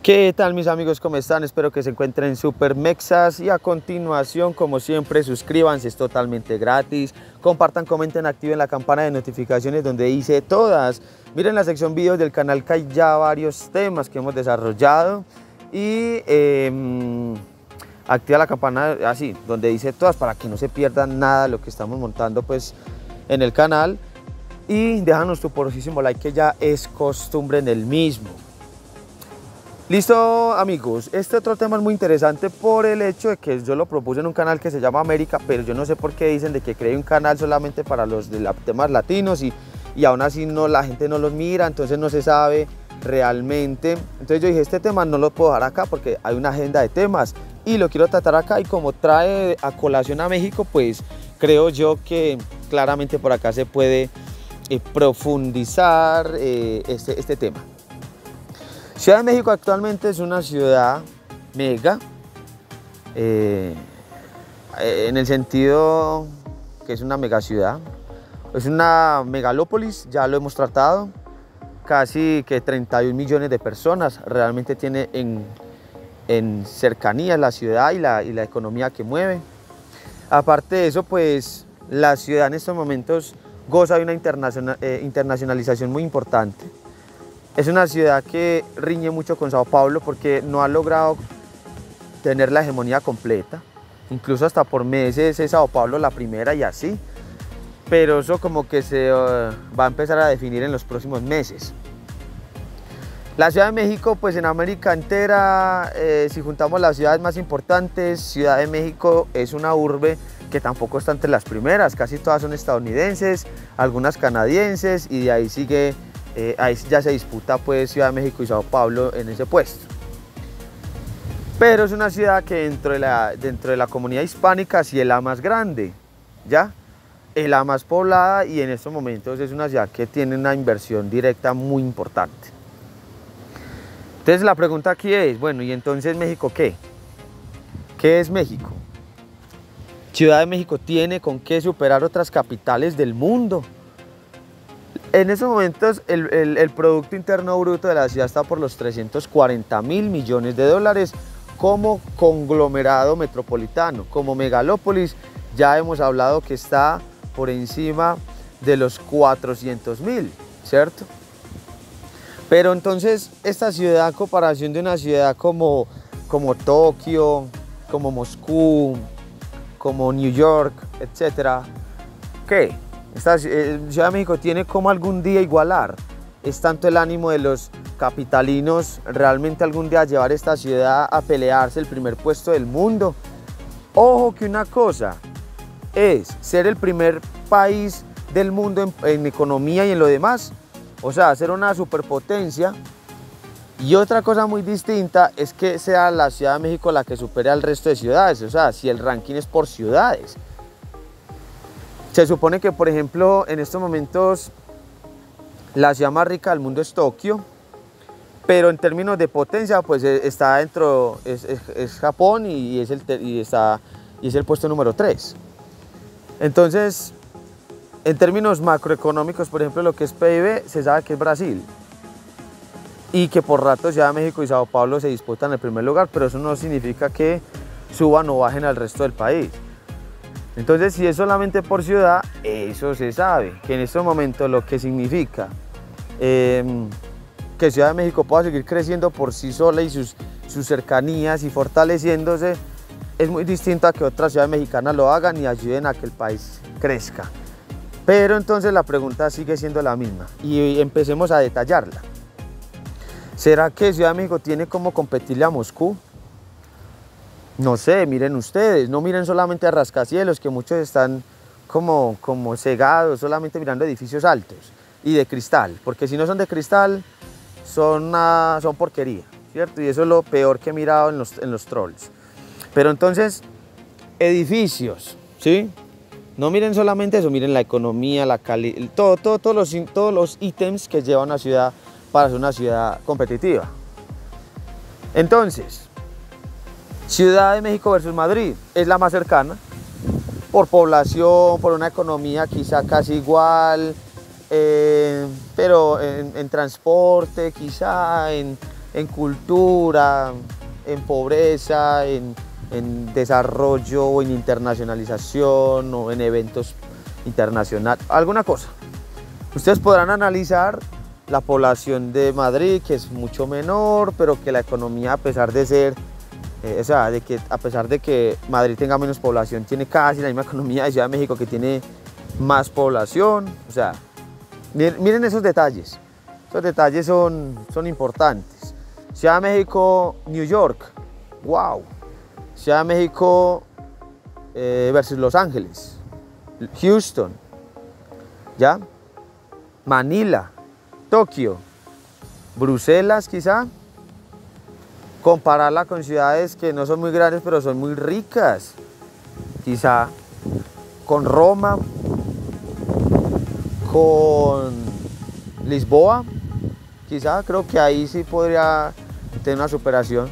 ¿Qué tal mis amigos? ¿Cómo están? Espero que se encuentren súper mexas y a continuación, como siempre, suscríbanse, es totalmente gratis. Compartan, comenten, activen la campana de notificaciones donde dice todas. Miren la sección videos del canal que hay ya varios temas que hemos desarrollado y activa la campana así, donde dice todas para que no se pierdan nada de lo que estamos montando pues en el canal. Y déjanos tu poderosísimo like que ya es costumbre en el mismo. Listo amigos, este otro tema es muy interesante por el hecho de que yo lo propuse en un canal que se llama América, pero yo no sé por qué dicen de que creé un canal solamente para los de temas latinos y aún así no, la gente no los mira, entonces no se sabe realmente. Entonces yo dije, este tema no lo puedo dejar acá porque hay una agenda de temas y lo quiero tratar acá, y como trae a colación a México, pues creo yo que claramente por acá se puede profundizar este tema. Ciudad de México actualmente es una ciudad mega, en el sentido que es una mega ciudad, es una megalópolis, ya lo hemos tratado, casi que 31 millones de personas realmente tiene en cercanía la ciudad y la economía que mueve. Aparte de eso, pues la ciudad en estos momentos goza de una internacionalización muy importante. Es una ciudad que riñe mucho con Sao Paulo porque no ha logrado tener la hegemonía completa. Incluso hasta por meses es Sao Paulo la primera y así. Pero eso como que se va a empezar a definir en los próximos meses. La Ciudad de México, pues en América entera, si juntamos las ciudades más importantes, Ciudad de México es una urbe que tampoco está entre las primeras. Casi todas son estadounidenses, algunas canadienses, y de ahí sigue... ahí ya se disputa pues Ciudad de México y Sao Paulo en ese puesto. Pero es una ciudad que dentro de la comunidad hispánica sí es la más grande, ¿ya? Es la más poblada y en estos momentos es una ciudad que tiene una inversión directa muy importante. Entonces la pregunta aquí es, bueno, ¿y entonces México qué? ¿Qué es México? Ciudad de México tiene con qué superar otras capitales del mundo. En estos momentos el Producto Interno Bruto de la ciudad está por los 340.000 millones de dólares como conglomerado metropolitano. Como megalópolis ya hemos hablado que está por encima de los 400.000, ¿cierto? Pero entonces esta ciudad, a comparación de una ciudad como Tokio, como Moscú, como New York, etcétera, ¿qué? Esta Ciudad de México tiene como algún día igualar. Es tanto el ánimo de los capitalinos realmente algún día llevar esta ciudad a pelearse el primer puesto del mundo. Ojo que una cosa es ser el primer país del mundo en economía y en lo demás, o sea, ser una superpotencia, y otra cosa muy distinta es que sea la Ciudad de México la que supere al resto de ciudades, o sea, si el ranking es por ciudades. Se supone que, por ejemplo, en estos momentos la ciudad más rica del mundo es Tokio, pero en términos de potencia, pues está dentro, es Japón y es el puesto número 3. Entonces, en términos macroeconómicos, por ejemplo, lo que es PIB, se sabe que es Brasil. Y que por rato Ciudad de México y Sao Paulo se disputan el primer lugar, pero eso no significa que suban o bajen al resto del país. Entonces, si es solamente por ciudad, eso se sabe, que en estos momentos lo que significa que Ciudad de México pueda seguir creciendo por sí sola y sus cercanías y fortaleciéndose, es muy distinto a que otras ciudades mexicanas lo hagan y ayuden a que el país crezca. Pero entonces la pregunta sigue siendo la misma y empecemos a detallarla. ¿Será que Ciudad de México tiene cómo competirle a Moscú? No sé, miren ustedes, no miren solamente a rascacielos, que muchos están como cegados, solamente mirando edificios altos y de cristal, porque si no son de cristal, son porquería, ¿cierto? Y eso es lo peor que he mirado en los trolls. Pero entonces, edificios, ¿sí? No miren solamente eso, miren la economía, la calidad, todos los ítems que lleva una ciudad para ser una ciudad competitiva. Entonces, Ciudad de México versus Madrid es la más cercana, por población, por una economía quizá casi igual, pero en transporte, quizá en en cultura, en pobreza, en desarrollo o en internacionalización o en eventos internacionales, alguna cosa. Ustedes podrán analizar la población de Madrid, que es mucho menor, pero que la economía, a pesar de ser, a pesar de que Madrid tenga menos población, tiene casi la misma economía de Ciudad de México, que tiene más población. O sea, miren esos detalles son importantes. Ciudad de México, New York, wow. Ciudad de México versus Los Ángeles, Houston, ¿ya? Manila, Tokio, Bruselas quizá. Compararla con ciudades que no son muy grandes pero son muy ricas, quizá con Roma, con Lisboa, quizá, creo que ahí sí podría tener una superación.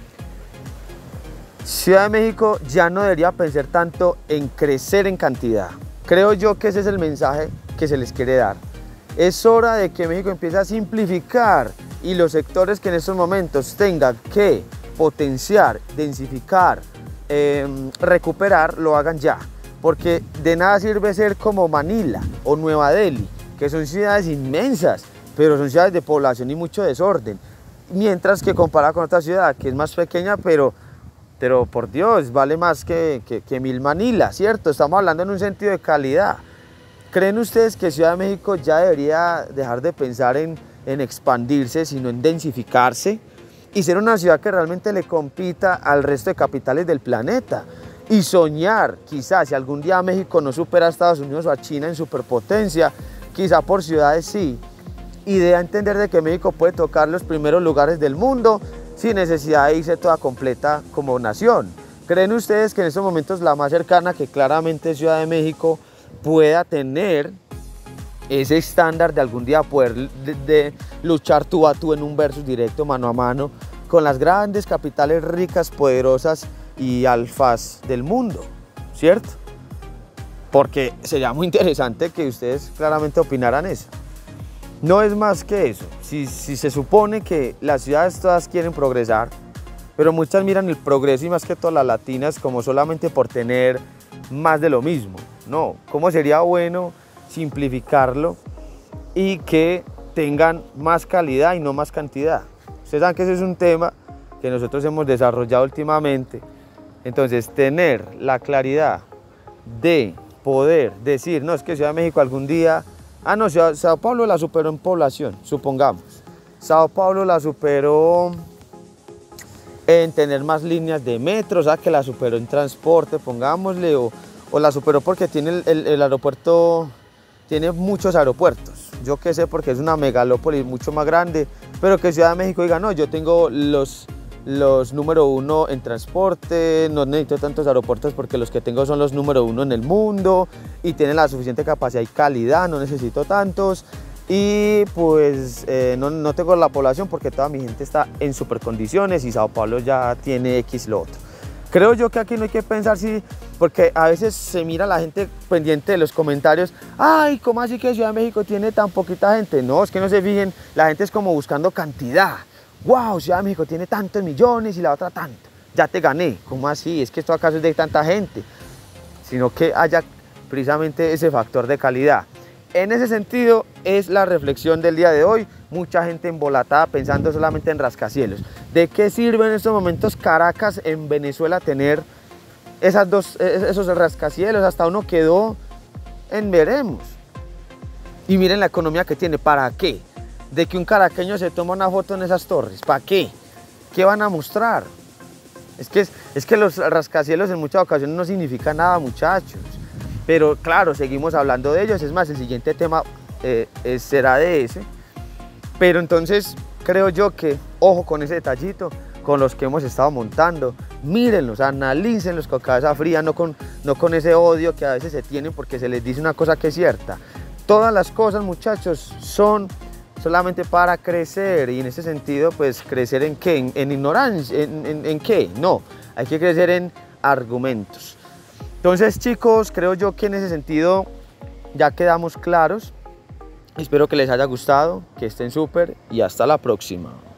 Ciudad de México ya no debería pensar tanto en crecer en cantidad. Creo yo que ese es el mensaje que se les quiere dar. Es hora de que México empiece a simplificar y los sectores que en estos momentos tengan que potenciar, densificar, recuperar, lo hagan ya. Porque de nada sirve ser como Manila o Nueva Delhi, que son ciudades inmensas, pero son ciudades de población y mucho desorden. Mientras que comparada con otra ciudad que es más pequeña, pero por Dios, vale más que 1000 Manila, ¿cierto? Estamos hablando en un sentido de calidad. ¿Creen ustedes que Ciudad de México ya debería dejar de pensar en expandirse, sino en densificarse y ser una ciudad que realmente le compita al resto de capitales del planeta? Y soñar, quizás, si algún día México no supera a Estados Unidos o a China en superpotencia, quizá por ciudades sí. Y de entender de que México puede tocar los primeros lugares del mundo sin necesidad de irse toda completa como nación. ¿Creen ustedes que en estos momentos la más cercana, que claramente es Ciudad de México, pueda tener ese estándar de algún día poder de luchar tú a tú en un versus directo, mano a mano, con las grandes capitales ricas, poderosas y alfas del mundo, ¿cierto? Porque sería muy interesante que ustedes claramente opinaran eso. No es más que eso. Si se supone que las ciudades todas quieren progresar, pero muchas miran el progreso, y más que todas las latinas, como solamente por tener más de lo mismo. No, ¿cómo sería bueno simplificarlo y que tengan más calidad y no más cantidad? Ustedes saben que ese es un tema que nosotros hemos desarrollado últimamente. Entonces, tener la claridad de poder decir, no, es que Ciudad de México algún día, no, Sao Paulo la superó en población, supongamos. Sao Paulo la superó en tener más líneas de metro, o sea, que la superó en transporte, pongámosle, o la superó porque tiene el aeropuerto, tiene muchos aeropuertos. Yo qué sé, porque es una megalópolis mucho más grande, pero que Ciudad de México diga, no, yo tengo los número 1 en transporte, no necesito tantos aeropuertos porque los que tengo son los número 1 en el mundo y tienen la suficiente capacidad y calidad, no necesito tantos, y pues no tengo la población porque toda mi gente está en super condiciones y Sao Paulo ya tiene X lo otro. Creo yo que aquí no hay que pensar porque a veces se mira la gente pendiente de los comentarios, ay, ¿cómo así que Ciudad de México tiene tan poquita gente? No, es que no se fijen, la gente es como buscando cantidad. Wow, Ciudad de México tiene tantos millones y la otra tanto. Ya te gané. ¿Cómo así? Es que esto acaso es de tanta gente. Sino que haya precisamente ese factor de calidad. En ese sentido es la reflexión del día de hoy. Mucha gente embolatada pensando solamente en rascacielos. ¿De qué sirve en estos momentos Caracas en Venezuela tener esos rascacielos? Hasta uno quedó en veremos. Y miren la economía que tiene. ¿Para qué? De que un caraqueño se toma una foto en esas torres. ¿Para qué? ¿Qué van a mostrar? Es que los rascacielos en muchas ocasiones no significan nada, muchachos. Pero claro, seguimos hablando de ellos. Es más, el siguiente tema será de ese. Pero entonces creo yo que, ojo con ese detallito, con los que hemos estado montando. Mírenlos, analícenlos con cabeza fría, no con ese odio que a veces se tienen porque se les dice una cosa que es cierta. Todas las cosas, muchachos, son solamente para crecer, y en ese sentido, pues, ¿crecer en qué? ¿En ignorancia? ¿En qué? No, hay que crecer en argumentos. Entonces, chicos, creo yo que en ese sentido ya quedamos claros. Espero que les haya gustado, que estén súper y hasta la próxima.